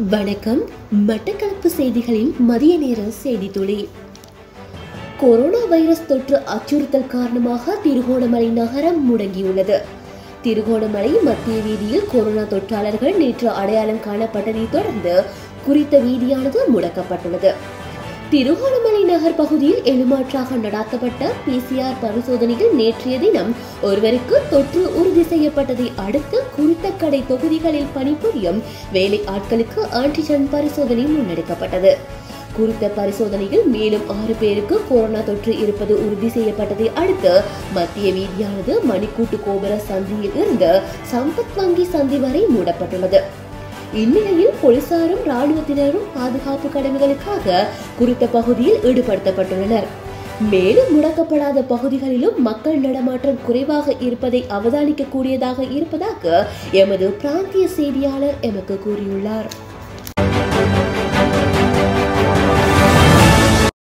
வணக்கம். மட்டக்களப்பு செய்திகளின் மதிய நேர செய்தி துளி. கொரோனா வைரஸ் தொற்று அச்சுறுத்தல் காரணமாக திருகோணமலை நகரம் முடங்கியுள்ளது. திருகோணமலை மத்திய வீதியில் கொரோனா தொற்றாளர்கள் நேற்று அடையாளம் காணப்பட்டதை தொடர்ந்து குறித்த வீதியானது முடக்கப்பட்டுள்ளது. திருகோணமலை நகர் பகுதியில் எழுமாற்றாக நடாத்தப்பட்ட PCR பரிசோதனையில் நேற்றைய தினம் ஒருவருக்கு தொற்று உறுதி செய்யப்பட்டதை அடுத்து குறித்த கடை தொகுதிகளில் பணிபுரியும் வேலை ஆட்களுக்கு ஆன்டிஜன் பரிசோதனை முன்னெடுக்கப்பட்டது. குறித்த பரிசோதனையில் மேலும் 6 பேருக்கு கொரோனா தொற்று இருப்பது உறுதி செய்யப்பட்டதை அடுத்து மத்திய வீதியானது மணிக்கூட்டு கோபுர சந்தியில் இருந்து சம்பத் வங்கி சந்தி வரை மூடப்பட்டுள்ளது. இந்நிலையில் போலீசாரும் ராணுவத்தினரும் பாதுகாப்பு கடமைகளுக்காக குறித்த பகுதியில் ஈடுபடுத்தப்பட்டுள்ளனர். மேலும் முடக்கப்படாத பகுதிகளிலும் மக்கள் நடமாட்டம் குறைவாக இருப்பதை அவதானிக்க கூடியதாக இருப்பதாக எமது பிராந்திய செய்தியாளர் எமக்கு கூறியுள்ளார்.